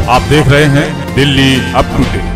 आप देख रहे हैं दिल्ली अप टू डेट।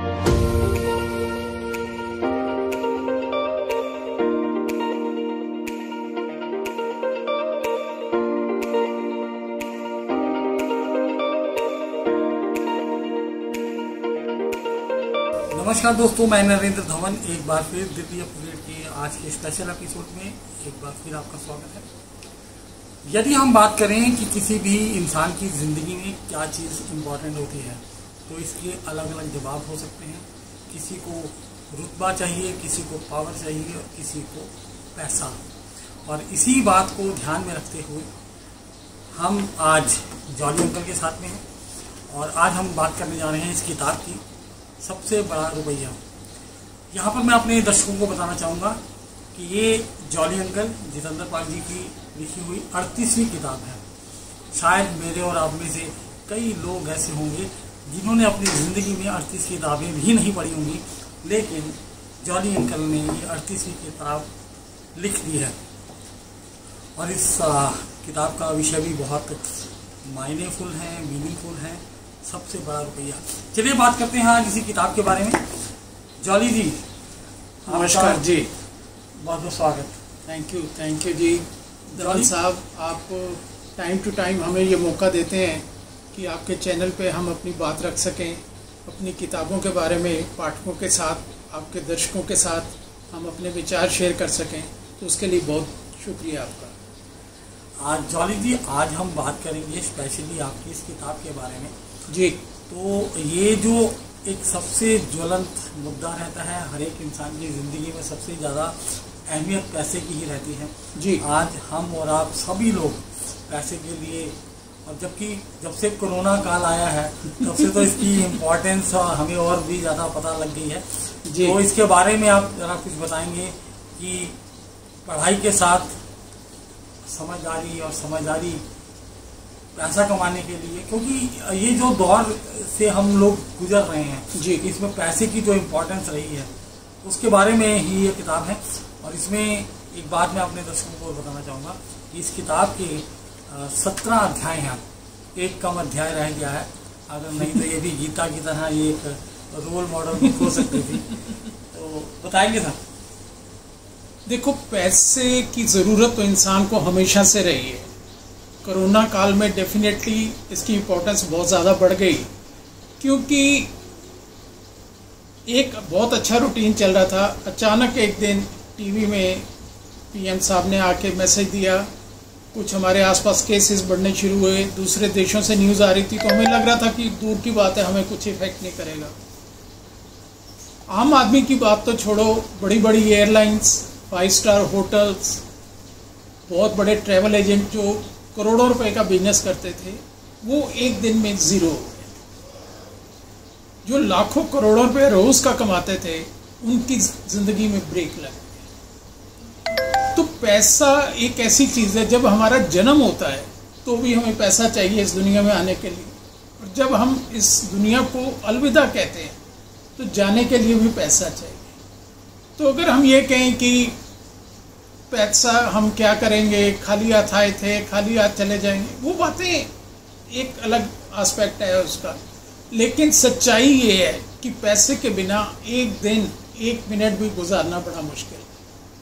नमस्कार दोस्तों, मैं नरेंद्र धवन एक बार फिर दिल्ली अप टू डेट के आज के स्पेशल एपिसोड में एक बार फिर आपका स्वागत है। यदि हम बात करें कि किसी भी इंसान की ज़िंदगी में क्या चीज़ इम्पोर्टेंट होती है, तो इसके अलग अलग जवाब हो सकते हैं। किसी को रुतबा चाहिए, किसी को पावर चाहिए और किसी को पैसा। और इसी बात को ध्यान में रखते हुए हम आज जॉली अंकल के साथ में हैं और आज हम बात करने जा रहे हैं इस किताब की, सबसे बड़ा रुपया। यहाँ पर मैं अपने दर्शकों को बताना चाहूँगा कि ये जॉली अंकल जितेंद्र पाल जी की लिखी हुई 38वीं किताब है। शायद मेरे और आप में से कई लोग ऐसे होंगे जिन्होंने अपनी ज़िंदगी में 38 किताबें भी नहीं पढ़ी होंगी, लेकिन जॉली अंकल ने ये 38वीं किताब लिख दी है। और इस किताब का विषय भी बहुत मायनेफुल है, मीनिंगफुल है, सबसे बड़ा रुपया। चलिए बात करते हैं आज इसी किताब के बारे में। जॉली जी, नमस्कार जी, बहुत बहुत स्वागत। थैंक यू जी। धवन साहब, आप टाइम टू टाइम हमें ये मौका देते हैं कि आपके चैनल पे हम अपनी बात रख सकें, अपनी किताबों के बारे में पाठकों के साथ, आपके दर्शकों के साथ हम अपने विचार शेयर कर सकें, तो उसके लिए बहुत शुक्रिया आपका। आज जॉली जी, आज हम बात करेंगे स्पेशली आपकी इस किताब के बारे में जी। तो ये जो एक सबसे ज्वलंत मुद्दा रहता है हर एक इंसान की ज़िंदगी में, सबसे ज़्यादा अहमियत पैसे की ही रहती है जी। आज हम और आप सभी लोग पैसे के लिए, और जब से कोरोना काल आया है तब से तो इसकी इम्पोर्टेंस हमें और भी ज़्यादा पता लग गई है जी। तो इसके बारे में आप ज़रा कुछ बताएंगे कि पढ़ाई के साथ समझदारी पैसा कमाने के लिए, क्योंकि ये जो दौर से हम लोग गुजर रहे हैं जी, इसमें पैसे की जो इम्पोर्टेंस रही है उसके बारे में ही ये किताब है। और इसमें एक बात मैं अपने दर्शकों को बताना चाहूँगा कि इस किताब के 17 अध्याय हैं, एक कम अध्याय रह गया है, अगर नहीं तो ये भी गीता की तरह ये एक रोल मॉडल भी हो सकती थी। तो बताएंगे सर। देखो, पैसे की ज़रूरत तो इंसान को हमेशा से रही है। कोरोना काल में डेफिनेटली इसकी इम्पोर्टेंस बहुत ज़्यादा बढ़ गई, क्योंकि एक बहुत अच्छा रूटीन चल रहा था। अचानक एक दिन टीवी में पीएम साहब ने आके मैसेज दिया, कुछ हमारे आसपास केसेस बढ़ने शुरू हुए, दूसरे देशों से न्यूज़ आ रही थी, तो हमें लग रहा था कि दूर की बात है, हमें कुछ इफेक्ट नहीं करेगा। आम आदमी की बात तो छोड़ो, बड़ी बड़ी एयरलाइंस, 5 स्टार होटल्स, बहुत बड़े ट्रैवल एजेंट जो करोड़ों रुपए का बिजनेस करते थे, वो एक दिन में ज़ीरो हो गए। जो लाखों करोड़ों रुपए रोज़ का कमाते थे, उनकी ज़िंदगी में ब्रेक लग गई। तो पैसा एक ऐसी चीज़ है, जब हमारा जन्म होता है तो भी हमें पैसा चाहिए इस दुनिया में आने के लिए, और जब हम इस दुनिया को अलविदा कहते हैं तो जाने के लिए भी पैसा चाहिए। तो अगर हम ये कहें कि पैसा हम क्या करेंगे, खाली हाथ आए थे, खाली हाथ चले जाएंगे, वो बातें एक अलग एस्पेक्ट है उसका। लेकिन सच्चाई ये है कि पैसे के बिना एक दिन, एक मिनट भी गुजारना बड़ा मुश्किल है।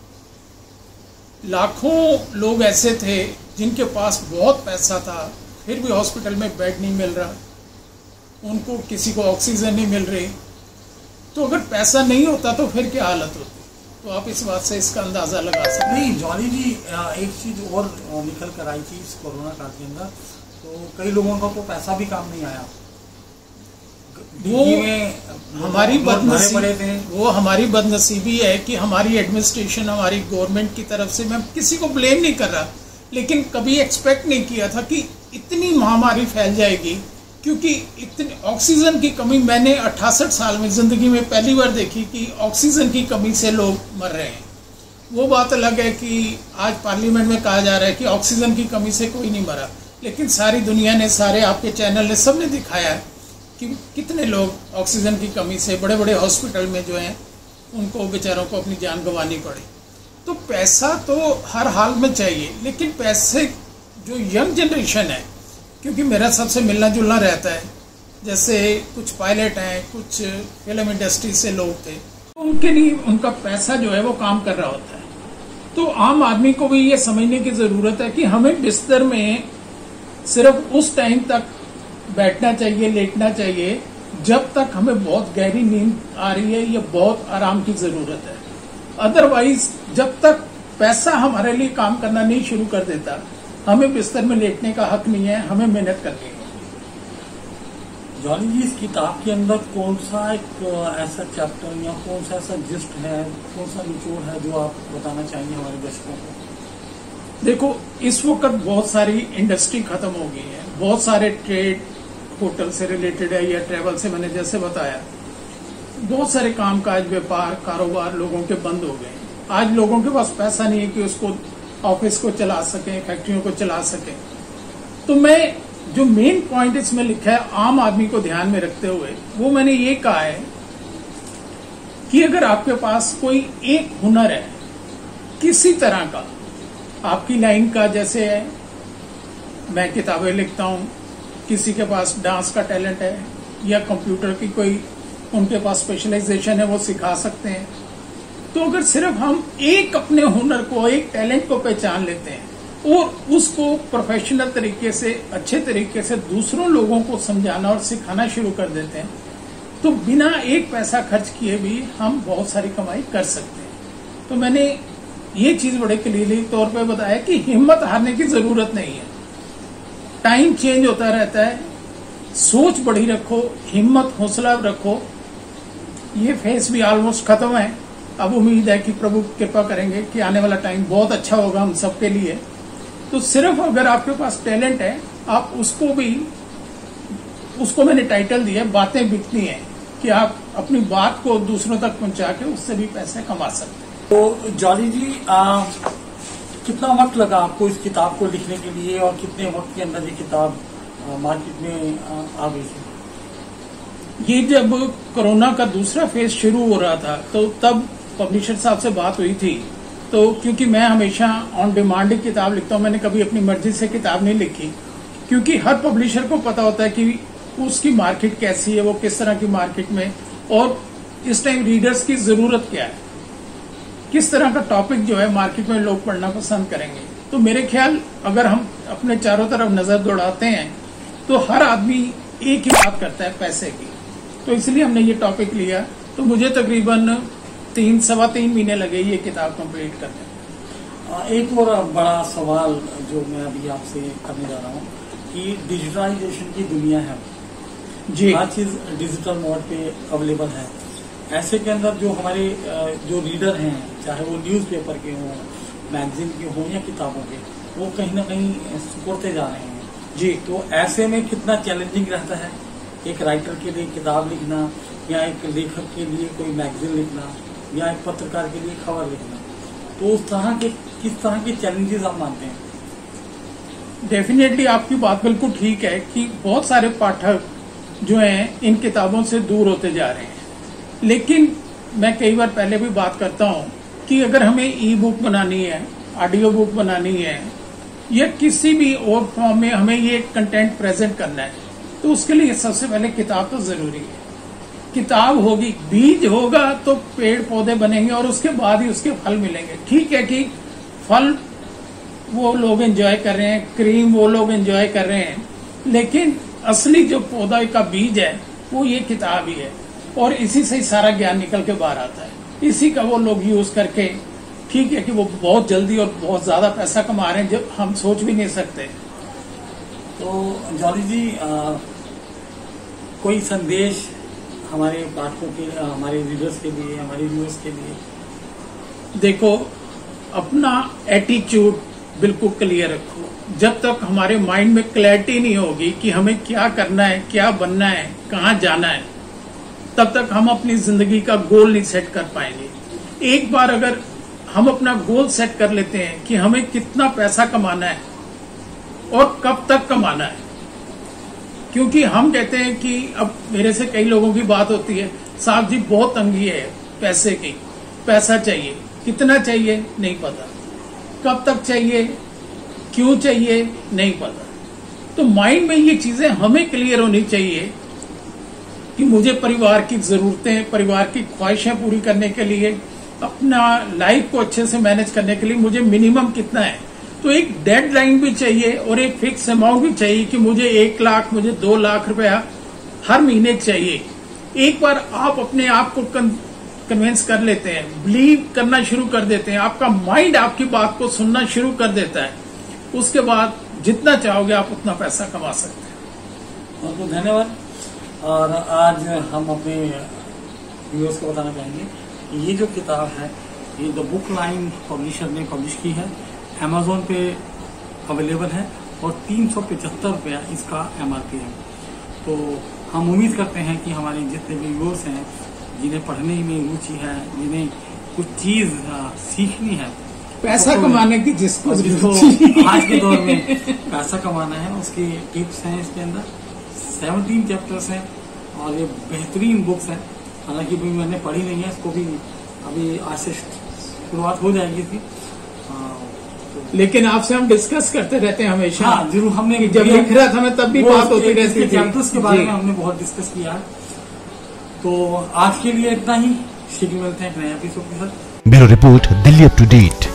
लाखों लोग ऐसे थे जिनके पास बहुत पैसा था, फिर भी हॉस्पिटल में बेड नहीं मिल रहा, उनको किसी को ऑक्सीजन नहीं मिल रही। तो अगर पैसा नहीं होता तो फिर क्या हालत होती? तो आप इस बात से इसका अंदाज़ा लगा सकते हैं। नहीं जॉली जी, एक चीज़ और निकल कर आई थी इस कोरोना काल के अंदर, तो कई लोगों का तो पैसा भी काम नहीं आया। वो हमारी बदनसीबी है कि हमारी एडमिनिस्ट्रेशन, हमारी गवर्नमेंट की तरफ से, मैं किसी को ब्लेम नहीं कर रहा, लेकिन कभी एक्सपेक्ट नहीं किया था कि इतनी महामारी फैल जाएगी। क्योंकि इतनी ऑक्सीजन की कमी मैंने 68 साल में ज़िंदगी में पहली बार देखी कि ऑक्सीजन की कमी से लोग मर रहे हैं। वो बात अलग है कि आज पार्लियामेंट में कहा जा रहा है कि ऑक्सीजन की कमी से कोई नहीं मरा, लेकिन सारी दुनिया ने, सारे आपके चैनल ने, सब ने दिखाया है कि कितने लोग ऑक्सीजन की कमी से बड़े बड़े हॉस्पिटल में जो हैं उनको बेचारों को अपनी जान गंवानी पड़ी। तो पैसा तो हर हाल में चाहिए, लेकिन पैसे जो यंग जनरेशन है, क्योंकि मेरा सबसे मिलना जुलना रहता है, जैसे कुछ पायलट हैं, कुछ फिल्म इंडस्ट्री से लोग थे, उनके लिए उनका पैसा जो है वो काम कर रहा होता है। तो आम आदमी को भी ये समझने की जरूरत है कि हमें बिस्तर में सिर्फ उस टाइम तक बैठना चाहिए, लेटना चाहिए जब तक हमें बहुत गहरी नींद आ रही है या बहुत आराम की जरूरत है। अदरवाइज जब तक पैसा हमारे लिए काम करना नहीं शुरू कर देता, हमें बिस्तर में लेटने का हक नहीं है, हमें मेहनत करनी है। जॉली जी, इस किताब के अंदर कौन सा एक ऐसा चैप्टर या कौन सा ऐसा जिस्ट है, कौन सा निचोड़ है जो आप बताना चाहेंगे हमारे दर्शकों को? देखो, इस वक्त बहुत सारी इंडस्ट्री खत्म हो गई है, बहुत सारे ट्रेड होटल से रिलेटेड है या ट्रेवल से, मैंने जैसे बताया, बहुत सारे कामकाज, व्यापार, कारोबार लोगों के बंद हो गए। आज लोगों के पास पैसा नहीं है कि उसको ऑफिस को चला सकें, फैक्ट्रियों को चला सकें। तो मैं जो मेन पॉइंट इसमें लिखा है आम आदमी को ध्यान में रखते हुए, वो मैंने ये कहा है कि अगर आपके पास कोई एक हुनर है किसी तरह का, आपकी लाइन का, जैसे है मैं किताबें लिखता हूं, किसी के पास डांस का टैलेंट है या कंप्यूटर की कोई उनके पास स्पेशलाइजेशन है, वो सिखा सकते हैं। तो अगर सिर्फ हम एक अपने हुनर को, एक टैलेंट को पहचान लेते हैं और उसको प्रोफेशनल तरीके से, अच्छे तरीके से दूसरों लोगों को समझाना और सिखाना शुरू कर देते हैं, तो बिना एक पैसा खर्च किए भी हम बहुत सारी कमाई कर सकते हैं। तो मैंने ये चीज बड़े क्लियरली तौर पे बताया कि हिम्मत हारने की जरूरत नहीं है। टाइम चेंज होता रहता है, सोच बड़ी रखो, हिम्मत, हौसला रखो। ये फेज भी ऑलमोस्ट खत्म है, अब उम्मीद है कि प्रभु कृपा करेंगे कि आने वाला टाइम बहुत अच्छा होगा हम सबके लिए। तो सिर्फ अगर आपके पास टैलेंट है, आप उसको मैंने टाइटल दिया, बातें बिकती हैं, कि आप अपनी बात को दूसरों तक पहुंचा के उससे भी पैसे कमा सकते हैं। तो जॉली जी, कितना वक्त लगा आपको इस किताब को लिखने के लिए और कितने वक्त के अंदर ये किताब मार्केट में आ गई थी? ये जब कोरोना का दूसरा फेज शुरू हो रहा था, तो तब पब्लिशर साहब से बात हुई थी। तो क्योंकि मैं हमेशा ऑन डिमांड ही किताब लिखता हूं, मैंने कभी अपनी मर्जी से किताब नहीं लिखी, क्योंकि हर पब्लिशर को पता होता है कि उसकी मार्केट कैसी है, वो किस तरह की मार्केट में, और इस टाइम रीडर्स की जरूरत क्या है, किस तरह का टॉपिक जो है मार्केट में लोग पढ़ना पसंद करेंगे। तो मेरे ख्याल अगर हम अपने चारों तरफ नजर दौड़ाते हैं तो हर आदमी एक ही बात करता है, पैसे की। तो इसलिए हमने ये टॉपिक लिया। तो मुझे तकरीबन 3-3.25 महीने लगे ये किताब कंप्लीट करने में। एक और बड़ा सवाल जो मैं अभी आपसे करने जा रहा हूँ कि डिजिटलाइजेशन की दुनिया है जी, हर चीज डिजिटल मोड पे अवेलेबल है। ऐसे के अंदर जो हमारे जो रीडर हैं, चाहे वो न्यूज़पेपर के हों, मैगजीन के हों या किताबों के, वो कहीं ना कहीं सुकुड़ते जा रहे हैं जी। तो ऐसे में कितना चैलेंजिंग रहता है एक राइटर के लिए किताब लिखना, या एक लेखक के लिए कोई मैगजीन लिखना, या एक पत्रकार के लिए खबर लिखना। तो उस तरह के किस तरह के चैलेंजेस आप मानते हैं? डेफिनेटली आपकी बात बिल्कुल ठीक है कि बहुत सारे पाठक जो हैं इन किताबों से दूर होते जा रहे हैं। लेकिन मैं कई बार पहले भी बात करता हूं कि अगर हमें ई बुक बनानी है, ऑडियो बुक बनानी है, या किसी भी और फॉर्म में हमें ये कंटेंट प्रेजेंट करना है, तो उसके लिए सबसे पहले किताब तो जरूरी है। किताब होगी, बीज होगा तो पेड़ पौधे बनेंगे और उसके बाद ही उसके फल मिलेंगे। ठीक है कि फल वो लोग एंजॉय कर रहे हैं, क्रीम वो लोग एंजॉय कर रहे हैं, लेकिन असली जो पौधा का बीज है वो ये किताब ही है, और इसी से ही सारा ज्ञान निकल के बाहर आता है। इसी का वो लोग यूज करके, ठीक है कि वो बहुत जल्दी और बहुत ज्यादा पैसा कमा रहे हैं जब हम सोच भी नहीं सकते। तो जॉली जी, कोई संदेश हमारे पाठकों के, हमारे रीडर्स के लिए, हमारे व्यूअर्स के लिए? देखो, अपना एटीट्यूड बिल्कुल क्लियर रखो। जब तक हमारे माइंड में क्लैरिटी नहीं होगी कि हमें क्या करना है, क्या बनना है, कहाँ जाना है, तब तक हम अपनी जिंदगी का गोल नहीं सेट कर पाएंगे। एक बार अगर हम अपना गोल सेट कर लेते हैं कि हमें कितना पैसा कमाना है और कब तक कमाना है, क्योंकि हम कहते हैं कि अब मेरे से कई लोगों की बात होती है, साहब जी बहुत तंगी है पैसे की, पैसा चाहिए, कितना चाहिए नहीं पता, कब तक चाहिए, क्यों चाहिए नहीं पता। तो माइंड में ये चीजें हमें क्लियर होनी चाहिए कि मुझे परिवार की जरूरतें, परिवार की ख्वाहिशें पूरी करने के लिए, अपना लाइफ को अच्छे से मैनेज करने के लिए मुझे मिनिमम कितना है। तो एक डेडलाइन भी चाहिए और एक फिक्स अमाउंट भी चाहिए कि मुझे 1 लाख, मुझे 2 लाख रुपया हर महीने चाहिए। एक बार आप अपने आप को कन्विंस कर लेते हैं, बिलीव करना शुरू कर देते हैं, आपका माइंड आपकी बात को सुनना शुरू कर देता है, उसके बाद जितना चाहोगे आप उतना पैसा कमा सकते हैं। बहुत बहुत धन्यवाद। और आज हम अपने व्यूअर्स को बताना चाहेंगे कि ये जो किताब है ये द बुक लाइन पब्लिशर ने पब्लिश की है, अमेजोन पे अवेलेबल है और 375 रुपया इसका MRP है। तो हम उम्मीद करते हैं कि हमारे जितने भी व्यूअर्स हैं, जिन्हें पढ़ने में रुचि है, जिन्हें कुछ चीज सीखनी है, पैसा कमाने की जिसको आज के दौर में पैसा कमाना है, उसकी टिप्स हैं इसके अंदर। 17 चैप्टर्स हैं और ये बेहतरीन बुक्स हैं। हालांकि भी मैंने पढ़ी नहीं है इसको, भी अभी आज से शुरुआत हो जाएगी इसकी। लेकिन आपसे हम डिस्कस करते रहते हैं हमेशा। हाँ जरूर, हमने जब लिख रहा था मैं तब भी बात होती रहती थी। चैप्टर्स के बारे में हमने बहुत डिस्कस किया है। तो आज के लिए इतना ही, शीघ्र मिलते हैं एक नए एपिसोड के साथ। Bureau report, Delhi up to date.